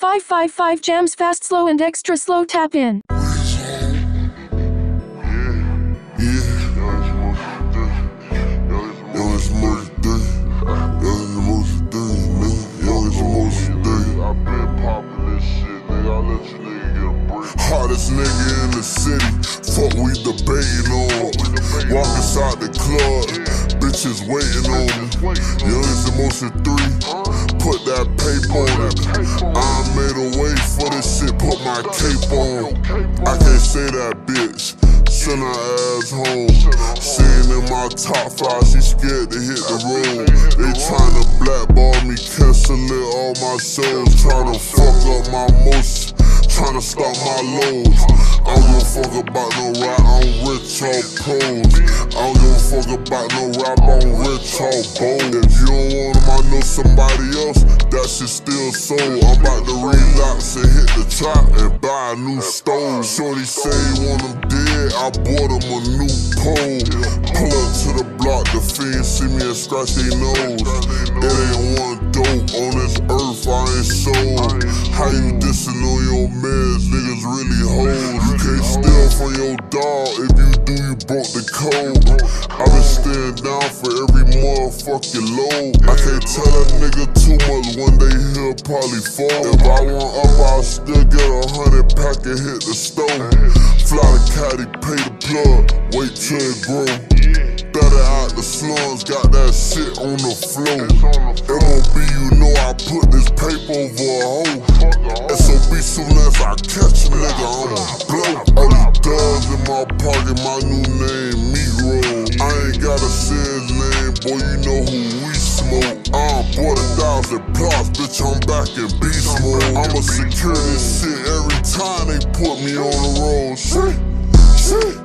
555 jams fast, slow, and extra slow. Tap in. Hottest nigga in the city, fuck we debating on. Walk inside the club, bitches waiting on me. Youngest emotion 3, put that paper on it. I made a way for this shit, put my cape on. I can't say that bitch, send her ass home. Sitting in my top 5, she scared to hit the road. They tryna blackball me, cancel it all my shows. Tryna fuck up my motion, tryna stop my loads. I don't give a fuck about no rap, I'm rich or pros. I don't give a fuck about no rap, I'm rich or bold. If you don't want him, I know somebody else, that shit still sold. I'm about to relapse and hit the trap and buy a new stove. Shorty say he want him dead, I bought him a new pole. Pull up to the block, the fiends see me and scratch their nose. It ain't one dope on this earth, I ain't sold. How you dissing on your meds, niggas really hoes. You can't steal from your dog, if you do, you broke the code. I been staying down for every motherfucking load. I can't tell a nigga too much, one day he'll probably fall. If I want up, I'll still get 100 pack and hit the stove. Fly the caddy, pay the plug, wait till it grow. Better out the slums, got that shit on the floor. MOB, you know I put this paper over a hoe. SOB, soon as I catch a nigga, I'ma blow. All these dubs in my pocket, my new name, Meat Roll. I ain't gotta say his name, boy, you know who we smoke. Bought 1,000 plots, bitch, I'm back in beast mode. I'ma secure this shit every time they put me on the road. Shit.